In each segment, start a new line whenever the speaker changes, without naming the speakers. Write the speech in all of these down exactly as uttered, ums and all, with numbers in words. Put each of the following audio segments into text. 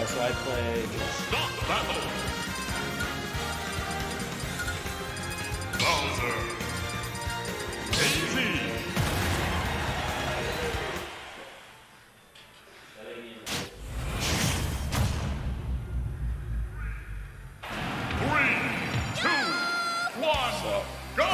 Uh, so I played.
Stop battle. Bowser. Easy. Three, two, one, go!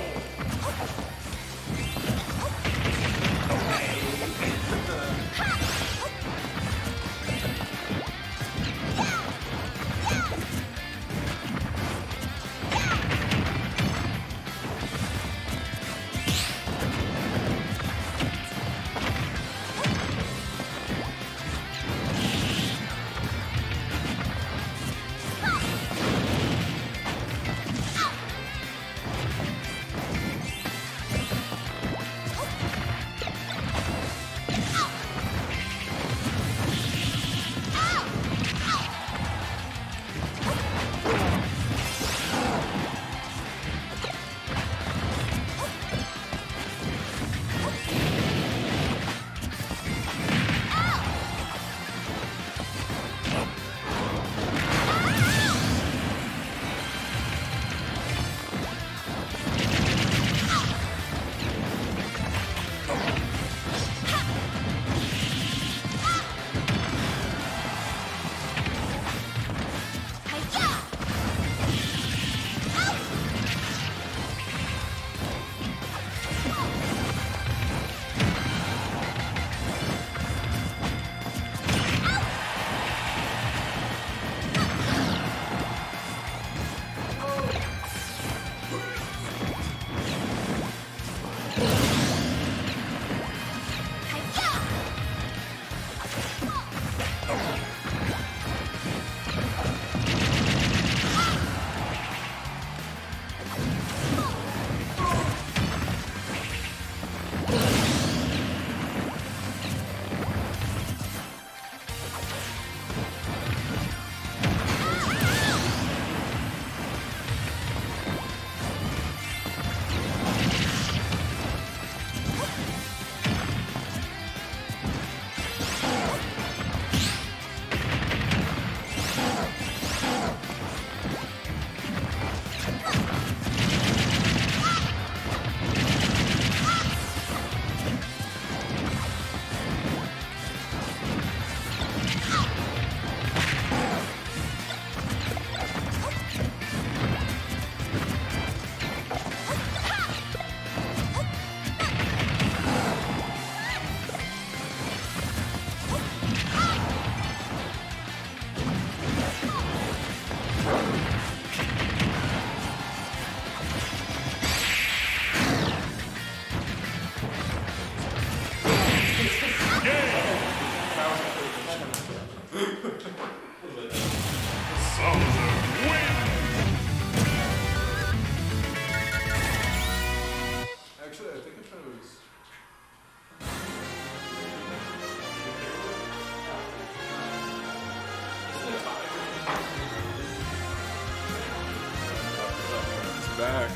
Back.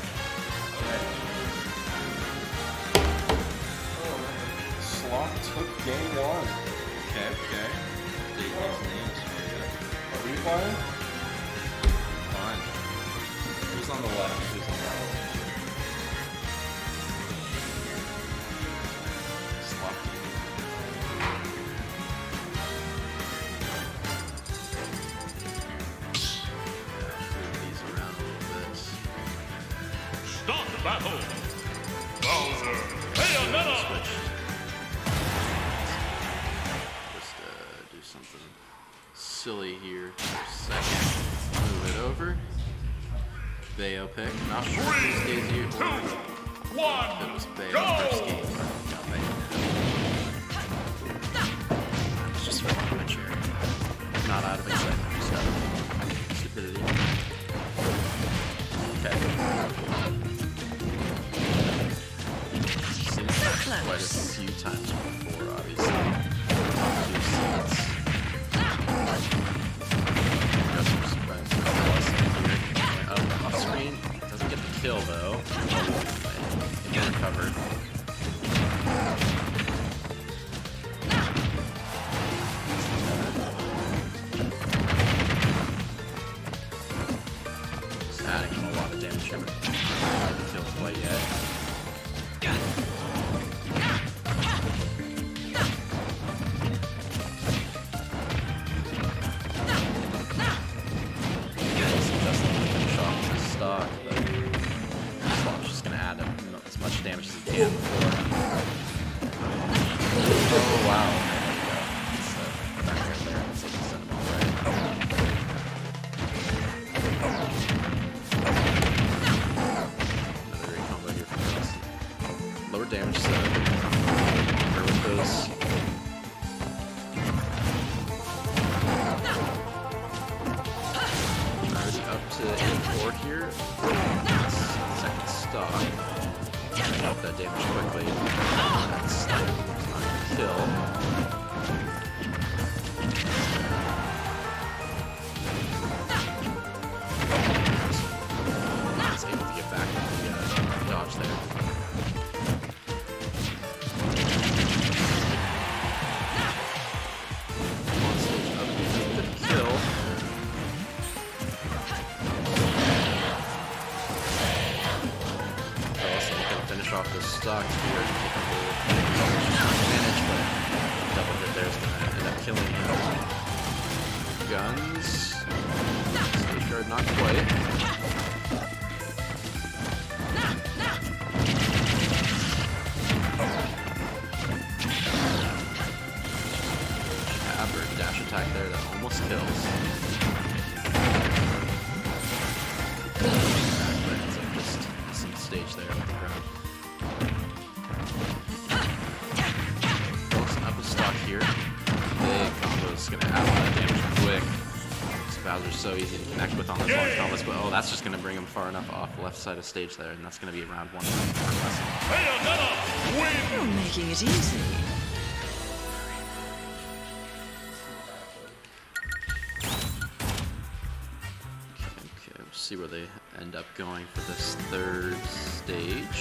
Slopp took game one.
Okay, okay. These names for you.
Are we playing?
Fine. Who's on the left? Who's on the right? Slopp. Move these around a little bit.
Start the battle. Bowser. Bayonetta.
Just uh, do something silly here for a second. Move it over. Bayo pick. Not sure if
Three,
this stays here
two,
or
one,
if it was Bayo
go!
first game. Got Bayonetta. It's just fucking mature. Not out of excitement, just out of stupidity. Okay. Seen this quite a few times before, obviously. Two seats. Got some surprise plus here. Up off screen. Doesn't get the kill though. Again, covered. guns. Stage guard, not quite. Jab or dash attack there that almost kills. But just some stage there on the ground. Wilson up a stock here. Big combo is going to add a lot of damage quick. Bowser's so easy to connect with on those long combos, but oh, that's just going to bring him far enough off the left side of stage there, and that's going to be round one.
You're making it easy.
Okay, we'll see where they end up going for this third stage.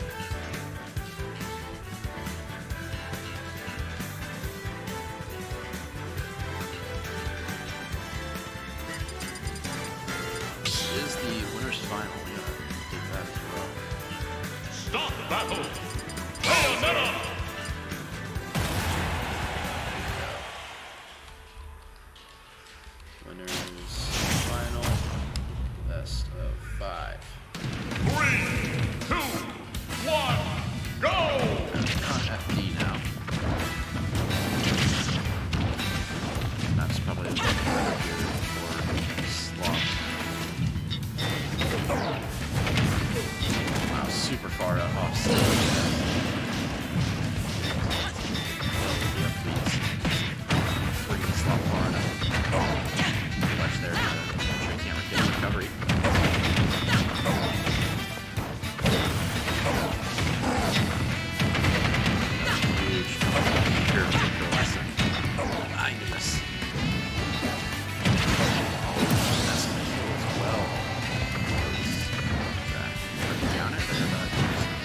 Is the winners final? We gotta do that as well.
Start the battle. Bayonetta.
Winners final. Best of five.
Three, two, one, go!
Not F D now. That's probably a bit better here for Slopp. Wow, super far up off stage. Freaking Slopp far enough. Flex there. Make sure camera gets recovery. Huge. Here, Pearlescent. Nice. That's gonna kill as well. Down it there, but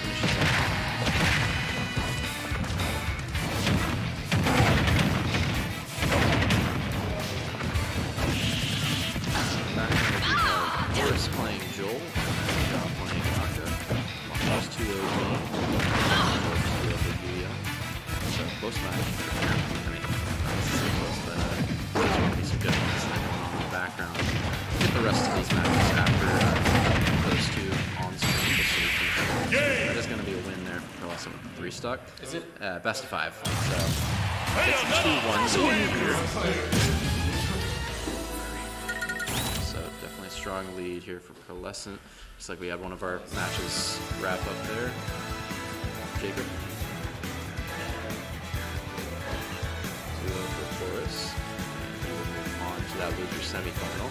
Boris playing Joel, and John playing Naka. Those two O G. So close match. I mean, not so close, but uh, there's going to be some good ones going on in the background. Get the rest of these matches after uh, those two on screen. Just so we can, that is going to be a win there for Pearlescent with the three stock. Is it? Uh, best of five. So it's two ones here. So definitely a strong lead here for Pearlescent. Looks like we had one of our matches wrap up there. Jacob. two oh for Forrest. And he will move on to that loser semifinal.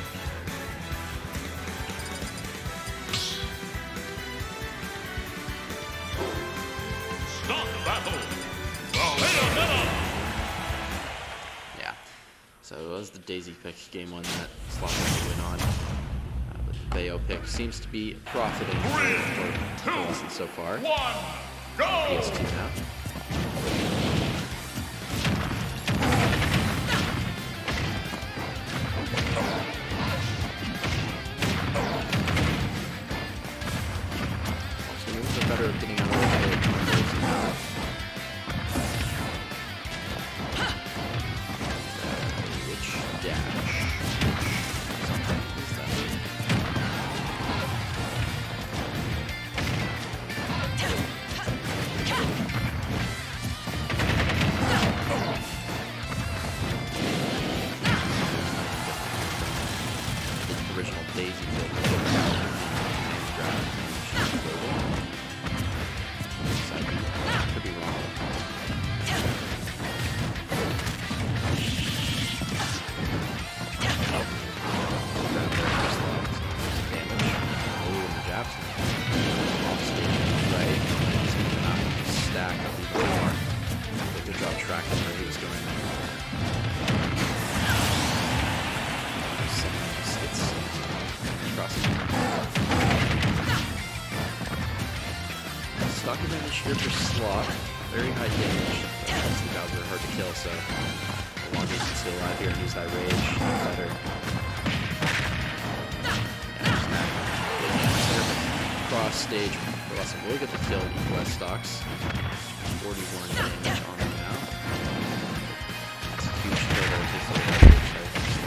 Start the battle. Bayonetta.
Yeah. So it was the Daisy pick game one that Slopp had to win on. Uh, but the Bayo pick seems to be profiting for Pearlescent so far.
One, go!
P S two now. So moves are better at getting out of the way. Which dash? Something is that? Original Daisy build. Could be wrong. Oh, the jabs. Off stage, right? He's gonna not stack up even more. Good job tracking where he was going. Stock advantage here for Slopp. Very high damage. That's the Bowser hard to kill, so the longer he can stay alive here and use that rage, the better. Yeah, cross stage. Pearlescent will get the kill in East West stocks. forty-one damage on him now. That's a huge kill there.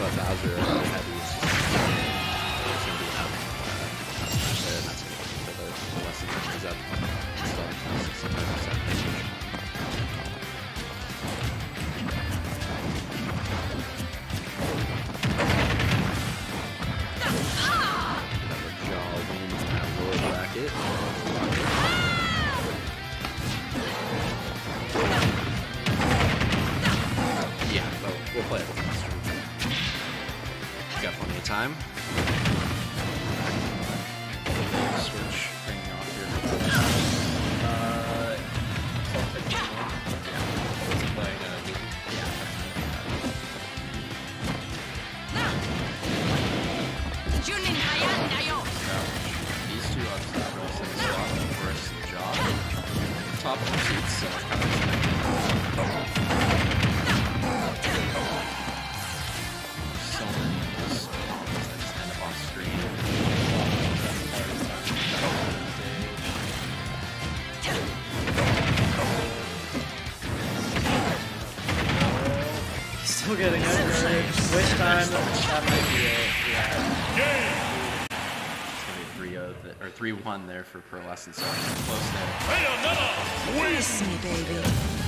but Bowser are really heavy. It's just it's going to be enough uh, smash there, and that's going to keep the, the lesson is up. Still sixty-five percent. Yeah, but we'll play it with this turn. Got plenty of time. Switch bringing off here.
Uh, yeah. Playing uh, yeah.
These two on top will send Slopp for us to the job. Top of the seats, so kind of so many of those problems that just end up on screen.
Still getting upgraded. Which time that might be it. Yeah.
Or three one there for Pearlescent, so close there.
Bayonetta wins!
Kiss me, baby.